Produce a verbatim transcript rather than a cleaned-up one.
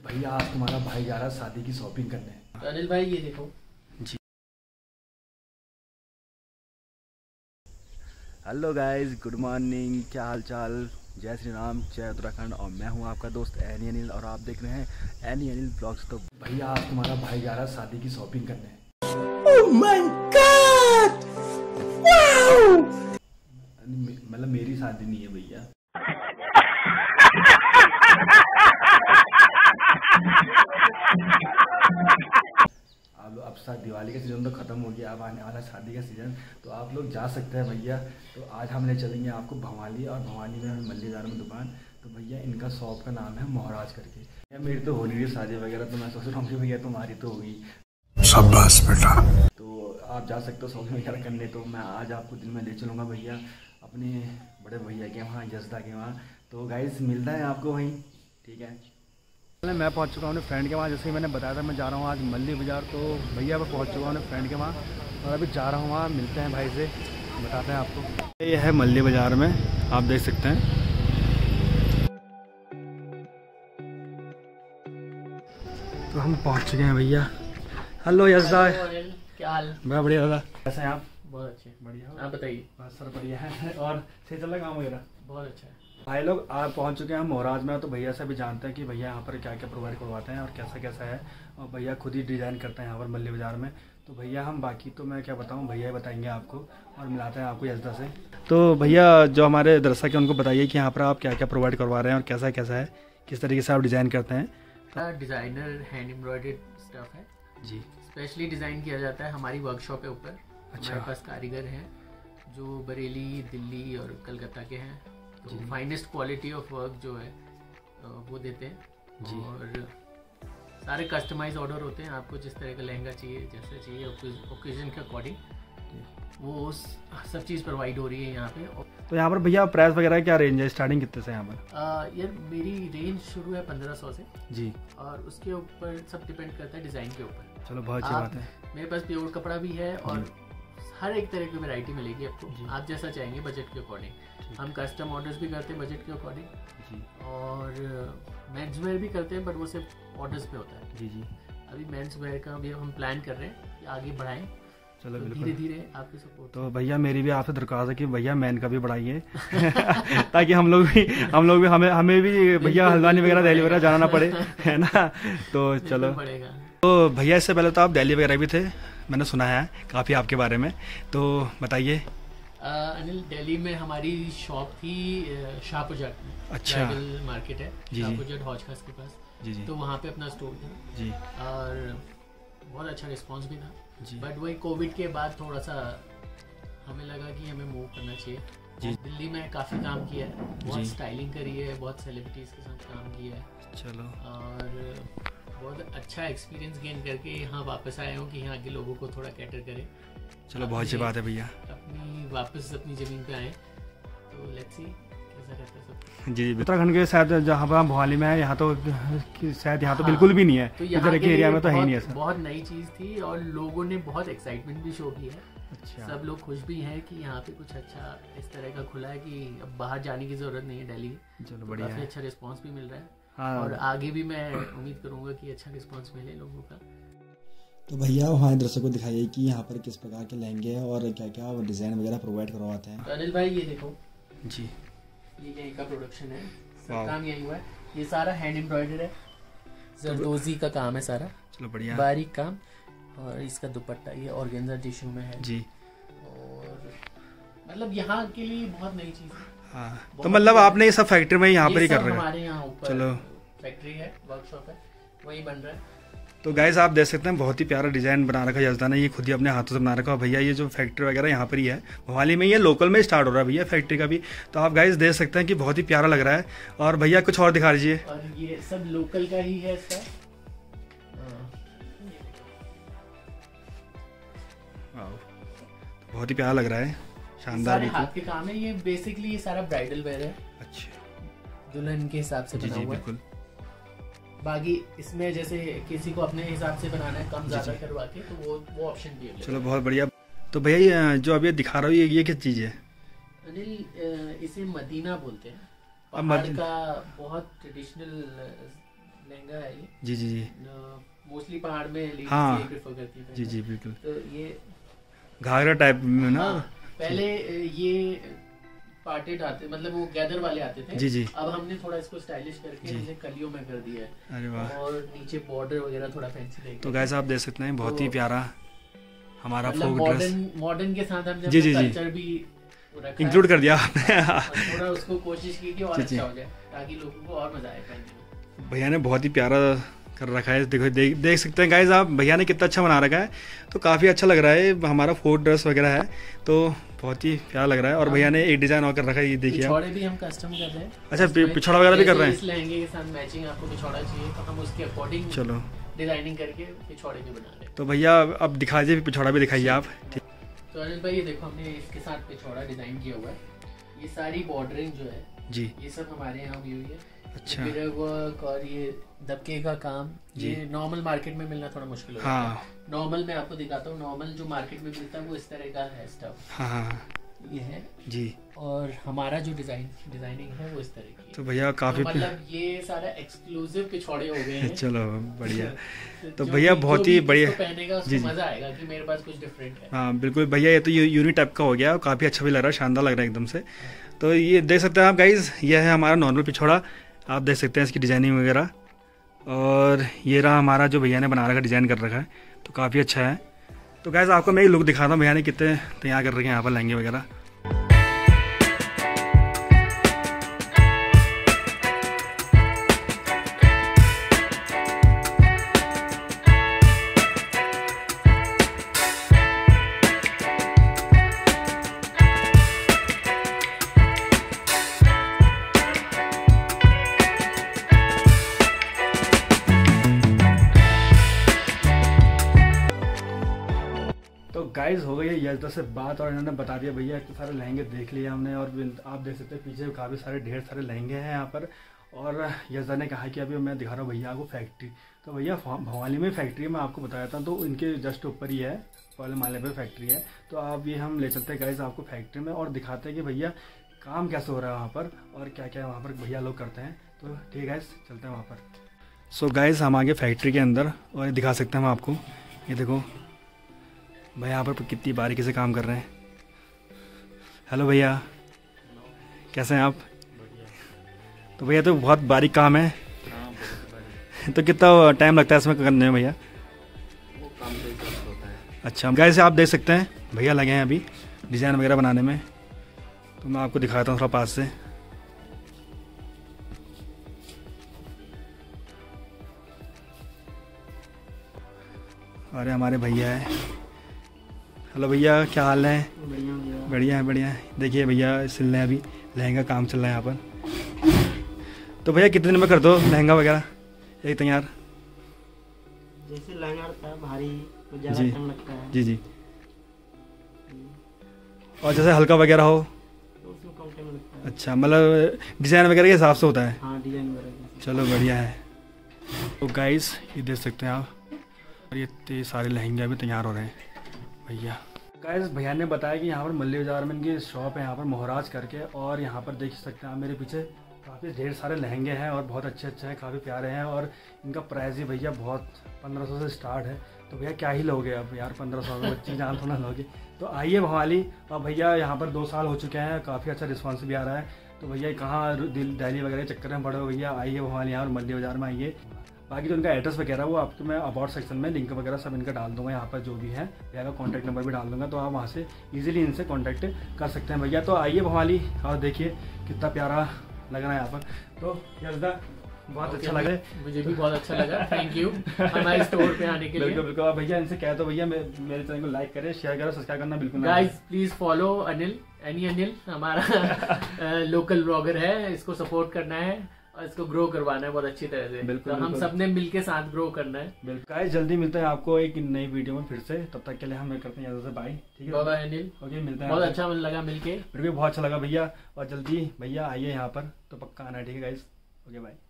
भैया आज तुम्हारा भाई जा रहा है शादी की शॉपिंग करने। तो अनिल भाई ये देखो जी। हेलो गाइस, गुड मॉर्निंग, क्या हाल चाल, जय श्री राम, जय उत्तराखंड। और मैं हूं आपका दोस्त एनी अनिल और आप देख रहे हैं एनी अनिल ब्लॉग्स। तो भैया आज तुम्हारा भाई जा रहा है शादी की शॉपिंग करने। Oh my god, wow! मतलब मेरी शादी नहीं है भैया। अब अब शायद दिवाली का सीज़न तो ख़त्म हो गया, अब आने वाला शादी का सीज़न, तो आप लोग जा सकते हैं भैया। तो आज हम ले चलेंगे आपको भवाली, और भवाली में हमें मल्ली बाज़ार में दुकान। तो भैया इनका शॉप का नाम है महाराज करके। या मेरी तो हो नहीं रही शादी वगैरह, तो मैं सोच रहा हूँ कि भैया तुम्हारी तो होगी। शाबाश बेटा। तो आप जा सकते हो शॉपिंग वगैरह करने। तो मैं आज आपको दिन में ले चलूँगा भैया अपने बड़े भैया के वहाँ, जसदा के वहाँ। तो गाइस मिलता है आपको वहीं, ठीक है। मैं पहुंच चुका हूँ अपने फ्रेंड के वहाँ। जैसे ही मैंने बताया था मैं जा रहा हूँ आज मल्ली बाज़ार। तो भैया मैं पहुंच चुका हूँ अपने फ्रेंड के वहाँ और अभी जा रहा हूँ वहाँ। मिलते हैं भाई से, बताते हैं आपको। ये है मल्ली बाज़ार में, आप देख सकते हैं। तो हम पहुँच चुके हैं भैया। हेलो यशदा, क्या हाल? मैं बढ़िया दादा, कैसे हैं आप? बहुत अच्छे, बढ़िया। आप बताइए। बस सर बढ़िया है। और सही चल रहा काम वगैरह? बहुत अच्छा है भाई लोग आप पहुंच चुके हैं हम महाराज में। तो भैया से भी जानते हैं कि भैया यहाँ पर क्या क्या प्रोवाइड करवाते हैं और कैसा कैसा है। और भैया खुद ही डिज़ाइन करते हैं यहाँ पर मल्ली बाज़ार में। तो भैया हम बाकी तो मैं क्या बताऊँ, भैया बताएंगे आपको। और मिलाते हैं आपको यशदा से। तो भैया जो हमारे दर्शक हैं उनको बताइए कि यहाँ पर आप क्या क्या प्रोवाइड करवा रहे हैं और कैसा कैसा है, किस तरीके से आप डिज़ाइन करते हैं। तो डिज़ाइनर हैंड एम्ब्रॉयडर्ड स्टफ है जी, स्पेशली डिज़ाइन किया जाता है हमारी वर्कशॉप के ऊपर। अच्छा। हमारे पास कारीगर हैं जो बरेली, दिल्ली और कलकत्ता के हैं। तो फाइनेस्ट क्वालिटी ऑफ वर्क जो है वो देते हैं जी। और सारे कस्टमाइज ऑर्डर होते हैं। आपको जिस तरह का लहंगा चाहिए, जैसा चाहिए ओकेजन के अकॉर्डिंग, वो सब चीज़ प्रोवाइड हो रही है यहाँ पे। तो यहाँ पर भैया प्राइस वगैरह क्या रेंज है, स्टार्टिंग कितने से यहाँ पर? यार मेरी रेंज शुरू है पंद्रह सौ से जी। और उसके ऊपर सब डिपेंड करता है डिज़ाइन के ऊपर। चलो बहुत अच्छी बात है। मेरे पास प्योर कपड़ा भी है और हर एक तरह की वैरायटी मिलेगी आपको, आप जैसा चाहेंगे बजट के अकॉर्डिंग। हम कस्टम ऑर्डर्स भी करते हैं बजट के अकॉर्डिंग जी। और मेंस वेयर भी करते हैं, बट वो सिर्फ ऑर्डर्स पे होता है जी जी। अभी मेंस वेयर का भी हम प्लान कर रहे हैं कि आगे बढ़ाएं। चलो तो धीरे धीरे आपके सपोर्ट। तो भैया मेरी भी आपसे दरख्वास्त है कि भैया मैन का भी बढ़ाइए ताकि हम लोग भी हम लोग भी हमें हमें भी भैया हल्द्वानी वगैरह दिल्ली वगैरह जाना ना पड़े, है ना। तो चलो पड़ेगा। तो भैया इससे पहले तो आप दिल्ली वगैरह भी थे, मैंने सुना है काफ़ी आपके बारे में, तो बताइए। अनिल, दिल्ली में हमारी शॉप थी शाहपुजट में। अच्छा, मार्केट है शाहपुजट हौज खास के पास जी जी। तो वहाँ पे अपना स्टोर था जी और बहुत अच्छा रिस्पांस भी था जी। बट वही कोविड के बाद थोड़ा सा हमें लगा कि हमें मूव करना चाहिए जी। दिल्ली में काफ़ी काम किया है, बहुत स्टाइलिंग करी है, बहुत सेलिब्रिटीज़ के साथ काम किया है। चलो, और बहुत अच्छा एक्सपीरियंस गेन करके यहाँ वापस आया हूँ कि यहाँ के लोगों को थोड़ा कैटर करें। चलो बहुत अच्छी बात है भैया, अपनी वापस अपनी ज़मीन पे आए। तो लेट्स सी कैसा रहता है सब जी। उत्तराखंड के शायद जहाँ पर भवाली में है, यहाँ तो शायद यहाँ तो हाँ, बिल्कुल भी नहीं है। तो यहाँ के एरिया में तो है ही नहीं है। बहुत नई चीज़ थी और लोगों ने बहुत एक्साइटमेंट भी शो की है। अच्छा, सब लोग खुश भी हैं कि यहाँ पे कुछ अच्छा इस तरह का खुला है कि अब बाहर जाने की ज़रूरत नहीं है दिल्ली। चलो बढ़िया, काफ़ी अच्छा रिस्पॉन्स भी मिल रहा है हाँ। और आगे भी मैं उम्मीद करूँगा कि अच्छा रिस्पॉन्स मिले लोगों का। तो भैया हमारे दर्शकों को दिखाइए कि यहाँ पर किस प्रकार के लहंगे हैं और क्या क्या डिज़ाइन वगैरह प्रोवाइड करवाते हैं। तो अनिल भाई ये देखो जी, ये यहीं का प्रोडक्शन है, सब काम यही हुआ है। ये सारा हैंड एम्ब्रॉयडर है, जरदोजी का काम है सारा। चलो बढ़िया, बारीक काम। और इसका दुपट्टा ये ऑर्गेन्जा टिश्यू में है जी। और मतलब यहाँ के लिए बहुत नई चीज़ है हाँ। तो मतलब आपने ये सब फैक्ट्री में यहाँ पर ही कर रहे हैं? हमारे यहाँ ऊपर चलो फैक्ट्री है, वर्कशॉप है, वही बन रहा है। तो गाइस आप देख सकते हैं बहुत ही प्यारा डिज़ाइन बना रखा है यशदा ने, ये खुद ही अपने हाथों से बना रखा है। भैया ये जो फैक्ट्री वगैरह यहाँ पर ही है भवाली में, ये लोकल में स्टार्ट हो रहा है भैया फैक्ट्री का भी। तो आप गाइस देख सकते हैं कि बहुत ही प्यारा लग रहा है। और भैया कुछ और दिखा दीजिए। और ये सब लोकल का ही है इसका, बहुत ही प्यारा लग रहा है, शानदार हाथ के काम है। ये बेसिकली ये सारा ब्राइडल वेयर है। अच्छा, दुल्हन के हिसाब से बना हुआ है बिल्कुल। बाकी इसमें जैसे किसी को अपने हिसाब से बनाना है कम ज्यादा करवा के, तो वो वो ऑप्शन भी है। चलो बहुत बढ़िया। तो भैया जो अभी दिखा रहा हूँ ये ये किस चीज़ है? अनिल, इसे मदीना बोलते हैं, पहाड़ का बहुत ट्रेडिशनल लहंगा है ये। जी जी जी। मोस्टली पहाड़ में लेडीज हाँ प्रेफर करती है। जी जी बिल्कुल। तो ये घाघरा टाइप में ना। हाँ, पहले ये पार्टेड आते, मतलब वो गैदर वाले आते थे। जी जी। अब हमने थोड़ा इसको स्टाइलिश करके इसे कलियों में कर दिया है। अरे वाह। और नीचे बॉर्डर वगैरह थोड़ा फैंसी देंगे। तो गाइस आप देख सकते हैं बहुत ही प्यारा हमारा मतलब फोक ड्रेस। मॉडर्न मॉडर्न के साथ हमने जी जी जी कल्चर भी इंक्लूड कर दिया आपने। थोड़ा उसको कोशिश की कि और अच्छा हो जाए ताकि लोगों को और मजा आए पहनने में। भैया ने बहुत ही प्यारा कर रखा है, देखो देख देख सकते हैं गाइस आप, भैया ने कितना अच्छा बना रखा है। तो काफ़ी अच्छा लग रहा है, हमारा फोक ड्रेस वगैरह है तो बहुत ही प्यारा लग रहा है। और भैया ने एक डिजाइन और कर रखा है, ये देखिए पिछौड़े भी हम कस्टम कर रहे हैं। अच्छा पिछौड़ा वगैरह भी कर रहे हैं। इस लहंगे के साथ मैचिंग आपको पिछौड़ा चाहिए तो हम उसके अकॉर्डिंग चलो डिजाइनिंग करके पिछौड़े भी बना रहे हैं। तो भैया अब दिखा दीजिए पिछौड़ा भी दिखाइए आप। ठीक। तो अनिल भाई ये देखो हमने इसके साथ पिछौड़ा डिजाइन किया हुआ है। ये सारी बॉर्डरिंग जो है जी ये सब हमारे यहाँ हुई हुई है। अच्छा। मिरर वर्क और ये दबके का काम ये नॉर्मल मार्केट में मिलना थोड़ा मुश्किल होता है। हाँ। नॉर्मल मैं आपको दिखाता हूँ, नॉर्मल जो मार्केट में मिलता है वो इस तरह का है स्टफ। हाँ हाँ ये है जी। और हमारा जो डिजाइन डिजाइनिंग है वो इस तरह की है। तो भैया काफी तो मतलब ये सारा एक्सक्लूसिव पिछौड़े हो गए हैं। चलो बढ़िया। तो जो भैया भी- बहुत जो ही भी बढ़िया इसको पहनेगा उसको जी, जी। मजा आएगा कि मेरे पास कुछ डिफरेंट है। हाँ बिल्कुल भैया, ये तो यूनिक टाइप का हो गया, काफ़ी अच्छा भी लग रहा है, शानदार लग रहा है एकदम से। तो ये देख सकते हैं आप गाइज, ये है हमारा नॉर्मल पिछौड़ा, आप देख सकते हैं इसकी डिजाइनिंग वगैरह। और ये रहा हमारा जो भैया ने बना रखा डिज़ाइन कर रखा है, तो काफ़ी अच्छा है। तो गाइज आपको मैं एक लुक दिखाता हूँ भैया ने कितने तैयार कर रखे हैं यहाँ पर लहंगे वगैरह। तो गाइज हो गई है यजदा से बात और इन्होंने बता दिया भैया इतने सारे लहंगे देख लिए हमने। और आप देख सकते हैं पीछे काफ़ी सारे ढेर सारे लहंगे हैं यहाँ पर। और यजदा ने कहा कि अभी मैं दिखा रहा हूँ भैया आपको फैक्ट्री। तो भैया भवाली में फैक्ट्री मैं आपको बताया था, तो इनके जस्ट ऊपर ही है, पहले माले पर फैक्ट्री है। तो आप ये हम ले चलते हैं गाइज आपको फैक्ट्री में और दिखाते हैं कि भैया काम कैसे हो रहा है वहाँ पर और क्या क्या वहाँ पर भैया लोग करते हैं। तो ठीक है गाइज चलते हैं वहाँ पर। सो गाइज हम आगे फैक्ट्री के अंदर और दिखा सकते हैं हम आपको, ये देखो भैया यहाँ पर कितनी बारीकी से काम कर रहे हैं। हेलो भैया, कैसे हैं आप? तो भैया तो बहुत बारीक काम है। तो कितना टाइम लगता है इसमें करने में भैया? वो काम से ही होता है। अच्छा गाइस आप देख सकते हैं भैया लगे हैं अभी डिज़ाइन वगैरह बनाने में। तो मैं आपको दिखाता हूँ थोड़ा पास से। अरे हमारे भैया है। हेलो भैया, क्या हाल है? बढ़िया बढ़िया बढ़िया है बढ़िया है। देखिए भैया सिल रहे हैं, अभी लहंगा काम चल रहा है यहाँ पर। तो भैया कितने दिन में कर दो लहंगा वगैरह एक तैयार? जैसे लहंगा रहता है भारी तो ज़्यादा जी। टाइम लगता है। जी जी। और जैसे हल्का वगैरह हो तो उसमें कम टाइम लगता है। अच्छा, मतलब डिज़ाइन वगैरह के हिसाब से होता है। हाँ डिजाइन वगैरह। चलो बढ़िया है। तो गाइस ये देख सकते हैं आप, और ये इतने सारे लहंगे अभी तैयार हो रहे हैं भैया। गाइस भैया ने बताया कि यहाँ पर मल्ली बाजार में इनकी शॉप है यहाँ पर मोहराज करके। और यहाँ पर देख सकते हैं आप मेरे पीछे काफ़ी ढेर सारे लहंगे हैं और बहुत अच्छे अच्छे हैं, काफ़ी प्यारे हैं। और इनका प्राइस भी भैया बहुत पंद्रह सौ से स्टार्ट है। तो भैया क्या ही लोगे अब यार, पंद्रह सौ में बच्ची जान थोड़ा लोगे। तो आइए भवाली। और भैया यहाँ पर दो साल हो चुके हैं, काफ़ी अच्छा रिस्पॉन्स भी आ रहा है। तो भैया कहाँ दिल्ली वगैरह के चक्कर में पड़े हो भैया, आइए भवाली यहाँ और मल्ली बाजार में आइए। बाकी जो उनका एड्रेस वगैरह वो आपको मैं अबाउट सेक्शन में लिंक वगैरह सब इनका डाल दूंगा, यहाँ पर जो भी है भैया का कॉन्टैक्ट नंबर भी डाल दूंगा। तो आप वहाँ से इजीली इनसे कॉन्टैक्ट कर सकते हैं भैया। तो आइए भवाली और देखिए कितना प्यारा लग रहा है यहाँ पर। तो यजदा बहुत अच्छा लगा, मुझे भी बहुत अच्छा लगा। थैंक यू हमारे स्टोर पे आने के लिए। बिल्कुल बिल्कुल। भैया इनसे कह दो भैया मेरे चैनल को लाइक करें, शेयर करें, सब्सक्राइब करना बिल्कुल ना गाइस प्लीज फॉलो अनिल, एनी अनिल हमारा लोकल ब्लॉगर है, इसको सपोर्ट करना है और इसको ग्रो करवाना है बहुत अच्छी तरह से। बिल्कुल, तो हम बिल्कुल। सबने मिलके साथ ग्रो करना है। बिल्कुल गाइस, जल्दी मिलते हैं आपको एक नई वीडियो में फिर से। तब तक के लिए हम करते हैं यहाँ से बाय। ठीक है बाय अनिल, ओके, मिलते हैं। बहुत अच्छा मन लगा मिलके। फिर भी बहुत अच्छा लगा भैया। और जल्दी भैया आइए यहाँ पर, तो पक्का आना है। ठीक है गाइस, ओके बाय।